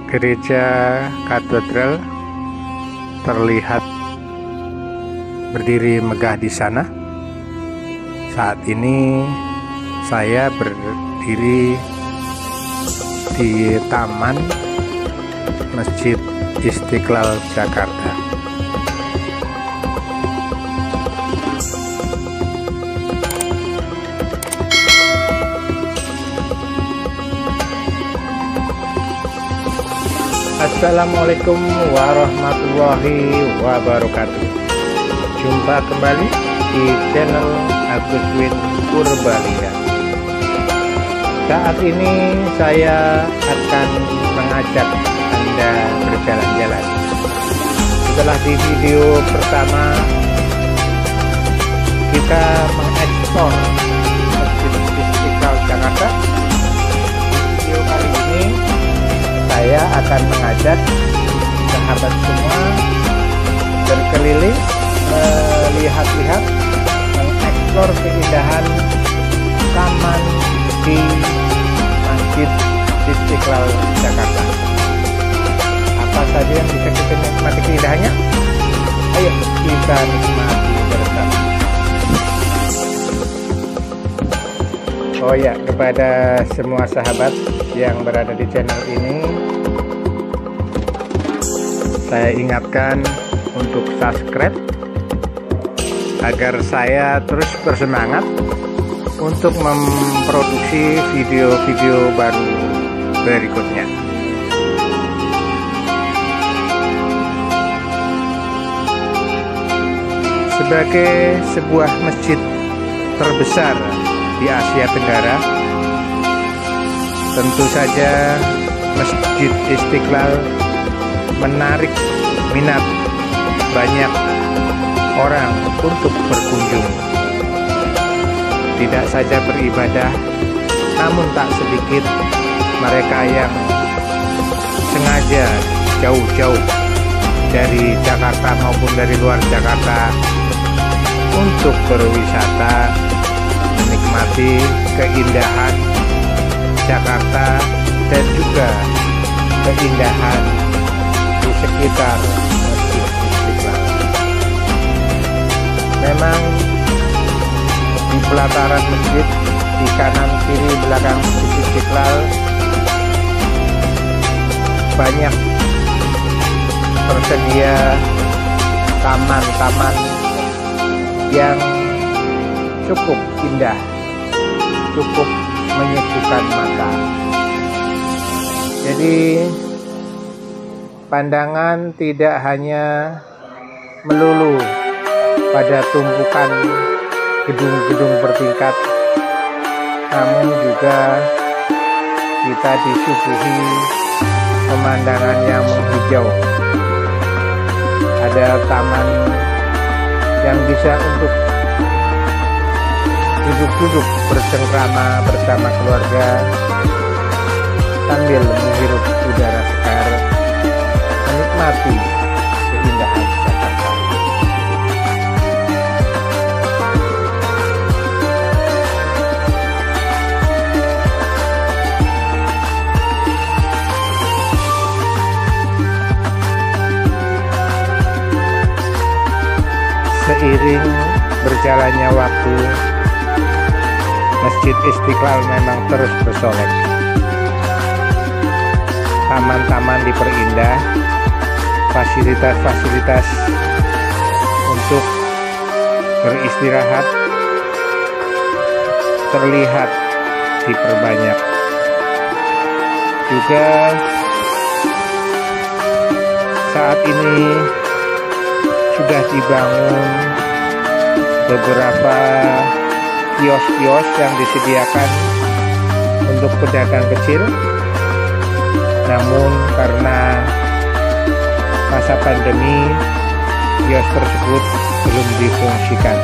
Gereja katedral terlihat berdiri megah di sana. Saat ini saya berdiri di Taman Masjid Istiqlal Jakarta. Assalamualaikum warahmatullahi wabarakatuh. Jumpa kembali di channel Agus Win Purbalingga. Saat ini saya akan mengajak Anda berjalan-jalan. Setelah di video pertama kita mengeksplor Masjid Istiqlal Jakarta, video kali ini saya akan mengajak sahabat semua berkeliling, melihat-lihat, mengeksplor keindahan taman di Masjid Istiqlal Jakarta. Apa saja yang bisa kita nikmati keindahannya? Ayo kita nikmati bersama. Oh ya, kepada semua sahabat yang berada di channel ini, saya ingatkan untuk subscribe agar saya terus bersemangat untuk memproduksi video-video baru berikutnya. Sebagai sebuah masjid terbesar di Asia Tenggara, tentu saja Masjid Istiqlal menarik minat banyak orang untuk berkunjung. Tidak saja beribadah, namun tak sedikit mereka yang sengaja jauh-jauh dari Jakarta maupun dari luar Jakarta untuk berwisata, menikmati keindahan Jakarta dan juga keindahan di sekitar Masjid Istiqlal. Memang di pelataran masjid, di kanan kiri belakang Masjid Istiqlal, banyak tersedia taman-taman yang cukup indah, cukup menyejukkan mata. Jadi pandangan tidak hanya melulu pada tumpukan gedung-gedung bertingkat, namun juga kita disuguhi pemandangan yang menghijau. Ada taman yang bisa untuk duduk-duduk bersengkrama bersama keluarga sambil menghirup udara segar, menikmati keindahan Jakarta. Seiring berjalannya waktu, Masjid Istiqlal memang terus bersolek. Taman-taman diperindah, fasilitas-fasilitas untuk beristirahat terlihat diperbanyak. Juga saat ini sudah dibangun beberapa kios-kios yang disediakan untuk pedagang kecil, namun karena masa pandemi kios tersebut belum difungsikan.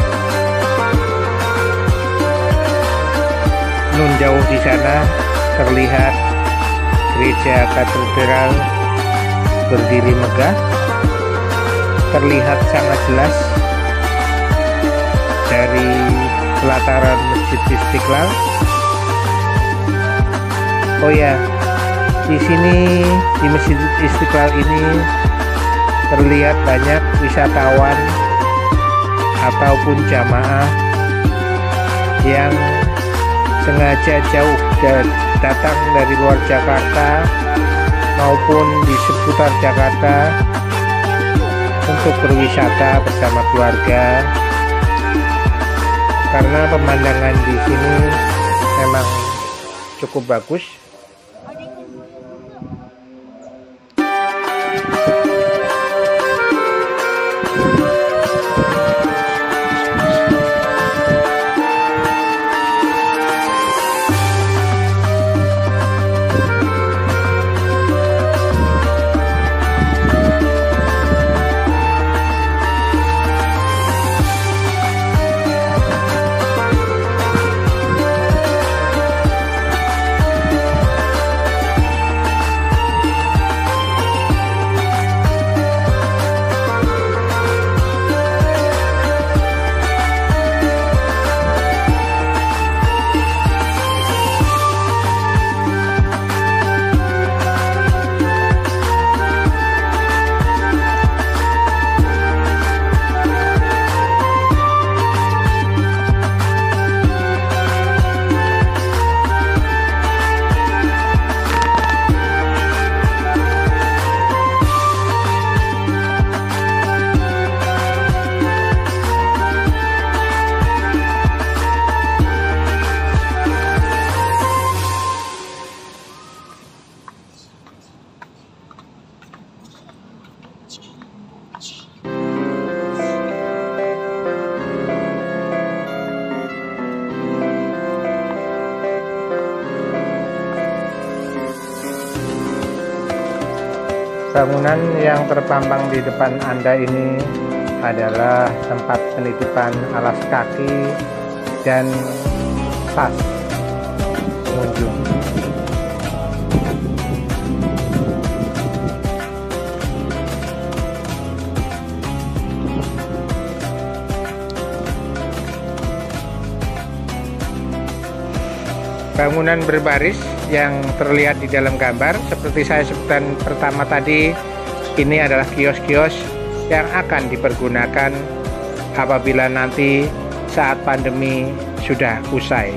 Nun jauh di sana terlihat gereja katedral berdiri megah, terlihat sangat jelas dari pelataran Masjid Istiqlal. Oh ya, Di sini di Masjid Istiqlal ini terlihat banyak wisatawan ataupun jamaah yang sengaja jauh datang dari luar Jakarta maupun di seputar Jakarta untuk berwisata bersama keluarga, karena pemandangan di sini memang cukup bagus. Bangunan yang terpampang di depan Anda ini adalah tempat penitipan alas kaki dan tas pengunjung. Bangunan berbaris yang terlihat di dalam gambar seperti saya sebutkan pertama tadi, ini adalah kios-kios yang akan dipergunakan apabila nanti saat pandemi sudah usai.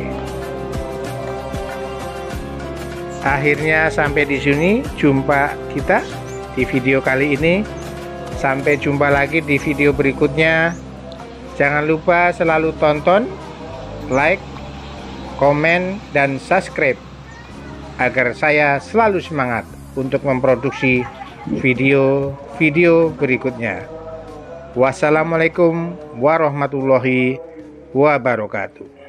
Akhirnya sampai di sini jumpa kita di video kali ini. Sampai jumpa lagi di video berikutnya. Jangan lupa selalu tonton, like, komen, dan subscribe agar saya selalu semangat untuk memproduksi video-video berikutnya. Wassalamualaikum warahmatullahi wabarakatuh.